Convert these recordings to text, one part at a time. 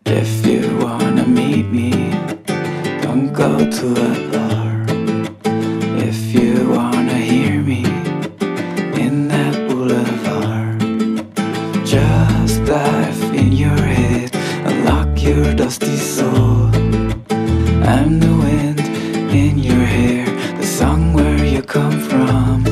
If you wanna meet me, don't go to a bar. If you wanna hear me in that boulevard, just dive in your head, unlock your dusty soul. I'm the wind in your hair, the song where you come from.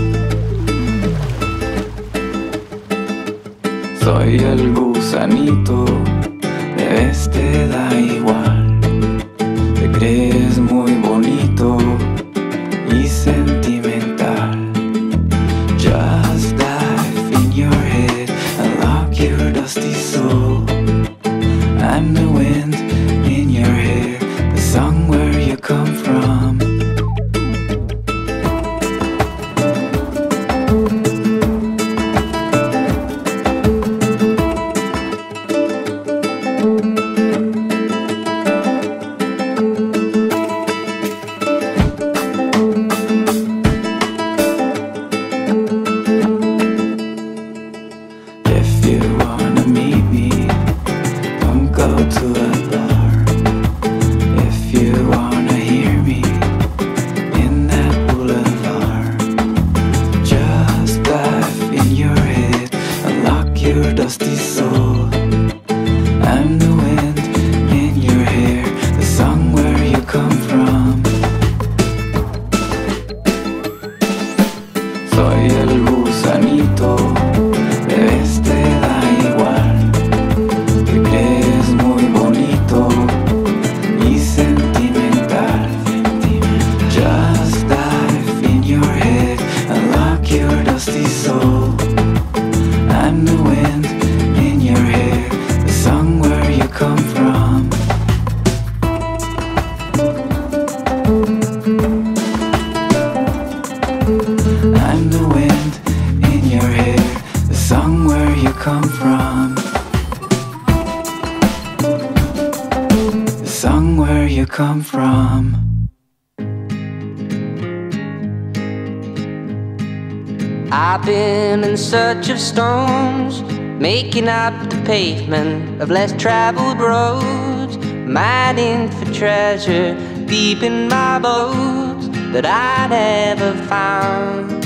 Soy el gusanito, de vez te da igual. Te crees muy bonito y sentimental. Just dive in your head, unlock your dusty soul. I'm the wind in your hair, the song where you come from. I've been in search of stones, making up the pavement of less traveled roads, mining for treasure deep in my bones that I never found.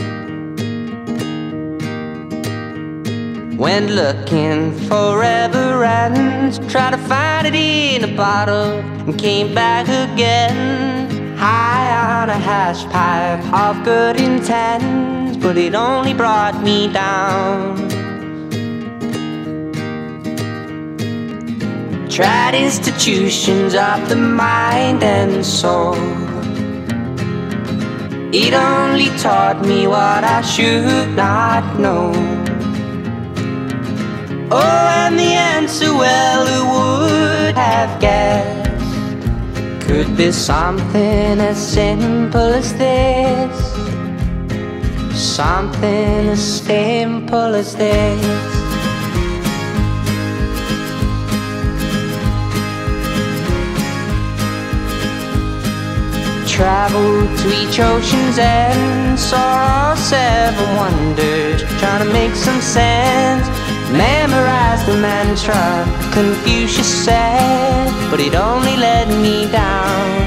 Went looking forever ends, tried to find it in a bottle and came back again, high on a hash pipe of good intent, but it only brought me down. Tried institutions of the mind and soul, it only taught me what I should not know. Oh, and the answer, well, who would have guessed, could be something as simple as this, something as simple as this. Traveled to each ocean's end, saw all seven wonders, trying to make some sense. Memorized the mantra Confucius said, but it only let me down.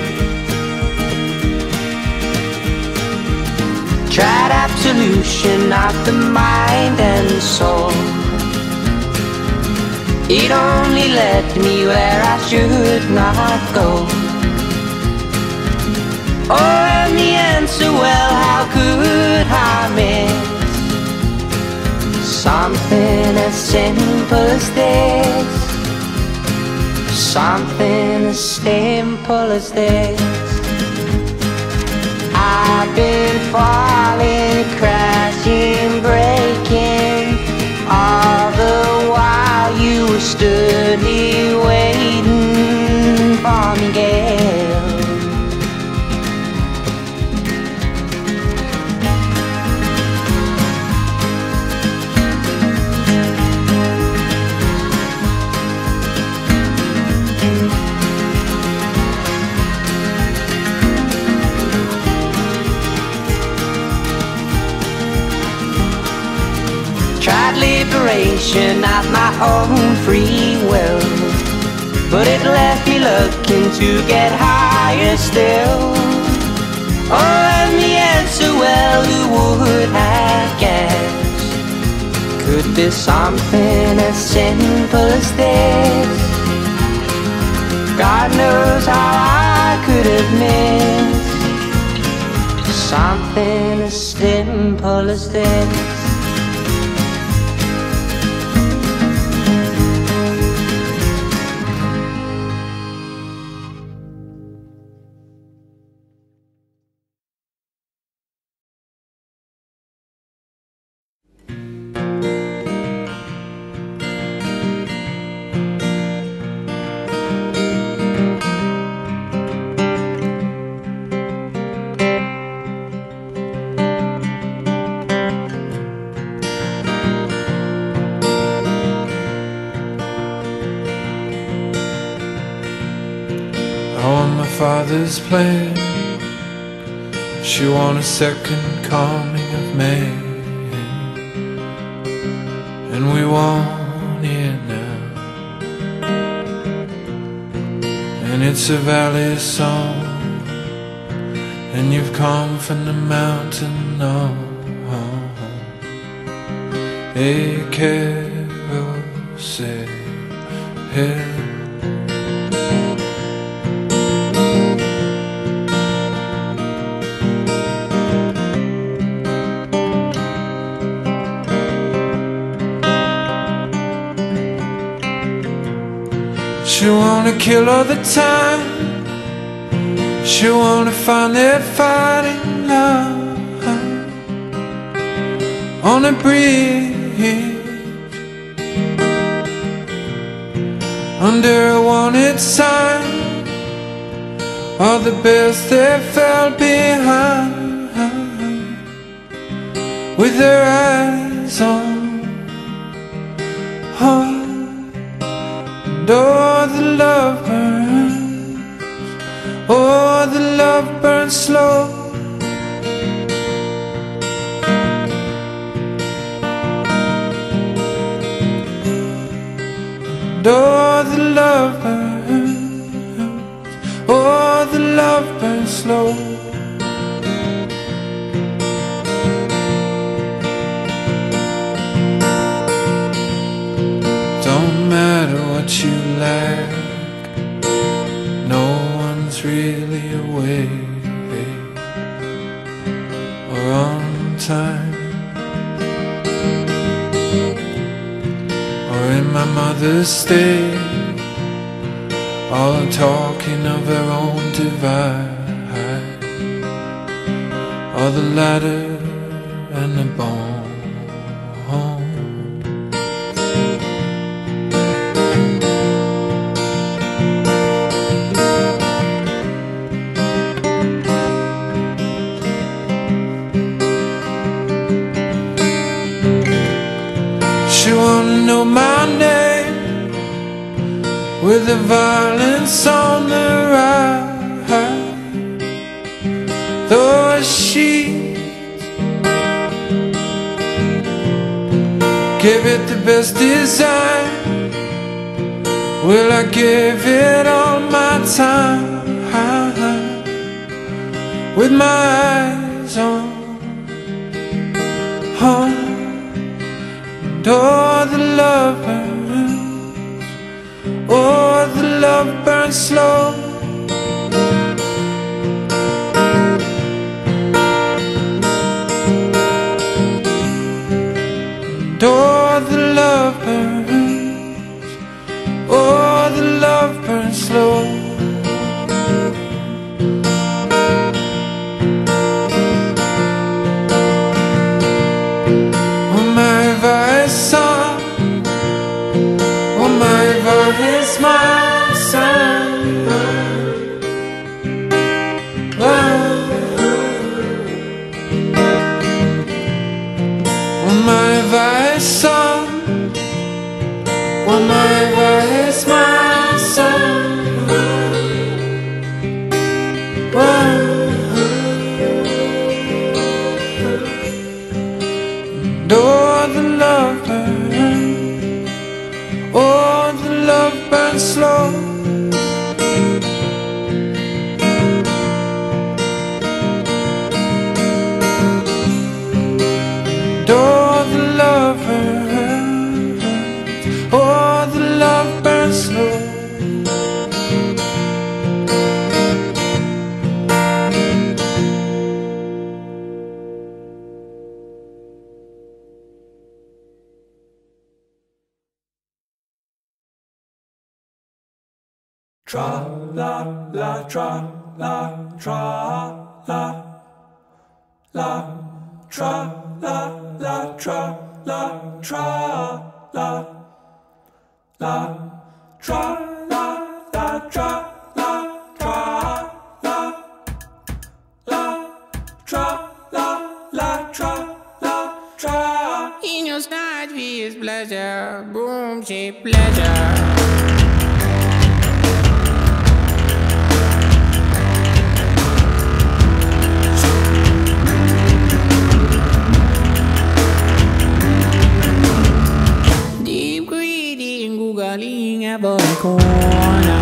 Tried absolution of the mind and soul, it only led me where I should not go. Oh, and the answer, well, how could I miss something as simple as this, something as simple as this. I've been falling, crashing, breaking, all the while you were stood here waiting for me, girl. Tried liberation of my own free will, to get higher still. Oh, and the answer, well, who would have guessed? Could be something as simple as this. God knows how I could have missed something as simple as this. Father's plan. She won a second coming of May, and we want it now. And it's a valley song, and you've come from the mountain. Oh, a carousel. She wanna kill all the time. She wanna find that fighting love on a bridge under a wanted sign. All the best that fell behind, with their eyes on. And oh, the love burns, oh, the love burns slow. And oh, the love burns, oh, the love burns slow. Don't matter what you like, no one's really awake or on time, or in my mother's state, all talking of her own divide, or the ladder and the bone. She wanna know my name, with the violence on the rise. Those sheets give it the best design. Will I give it all my time, with my eyes on. And oh, the love burns, oh, the love burns slow. And oh, the love burns, oh, the love burns slow. It's my son. Oh, my vice son. Oh, my vice, my son. And oh, the love burns, oh, the love burns slow. love burns slow. Tra la la tra la tra la la tra la la tra la tra la la tra la la tra la tra la la tra la la tra la tra. In your night is pleasure, boom, she pleasure. Every corner.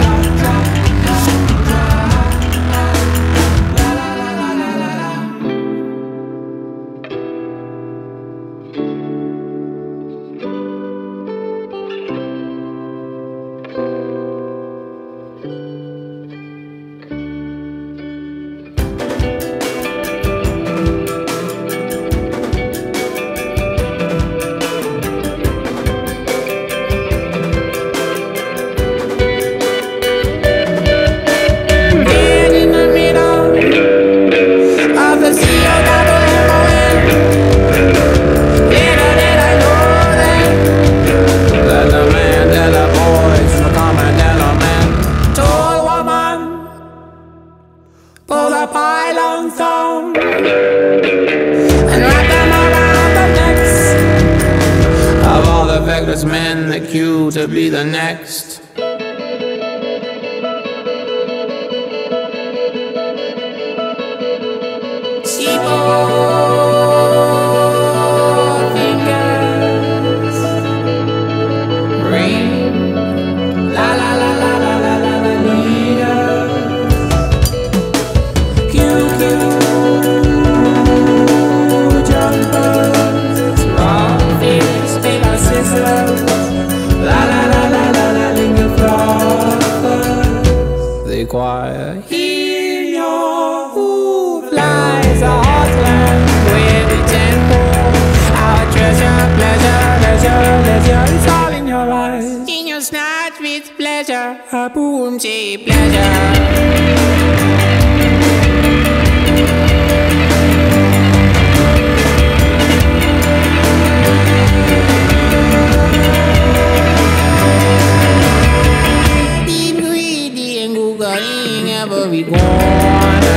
Men the queue to be the next. Fingers ring, la la la la la la la la leader. QQ jumpers, raw fish, take our scissors. The choir in your who flies a heartland with the tempo. Our treasure, pleasure, leisure, leisure, it's all in your eyes. In your snatch with pleasure, a boom, she pleasure. Every corner.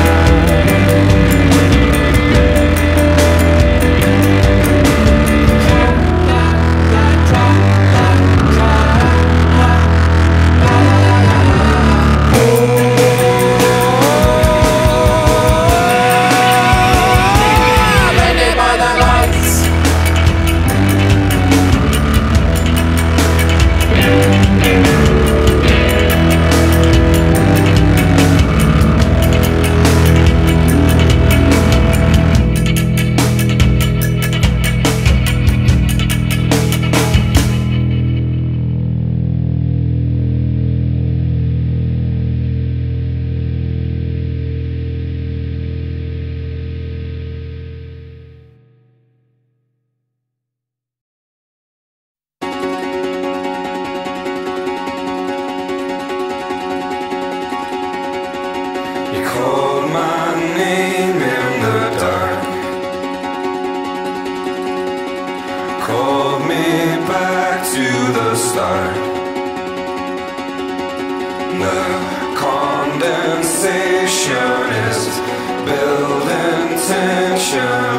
start. The condensation is building tension.